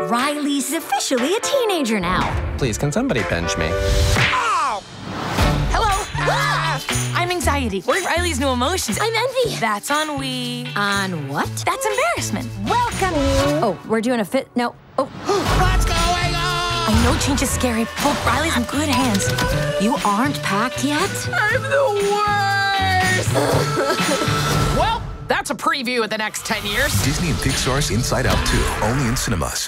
Riley's officially a teenager now. Please, can somebody bench me? Oh! Hello. I'm anxiety. Riley's new emotions. I'm envy. That's ennui. On what? That's embarrassment. Welcome. Oh, we're doing a fit. No. Oh. What's going on? I know change is scary, but Riley's in good hands. You aren't packed yet? I'm the worst! Well, that's a preview of the next 10 years. Disney and Pixar's Inside Out 2, only in cinemas.